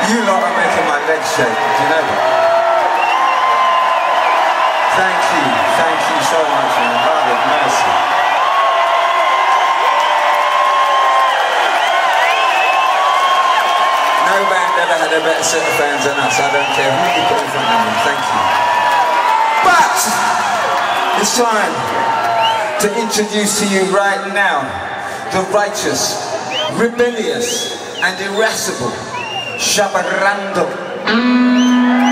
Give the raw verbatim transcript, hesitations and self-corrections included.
You lot are making my legs shake, do you know that? Thank you, thank you so much, man. Lord have mercy. No band ever had a better set of fans than us. I don't care who you put in front of me. Thank you. But it's time to introduce to you right now the righteous, rebellious, and irascible Randall.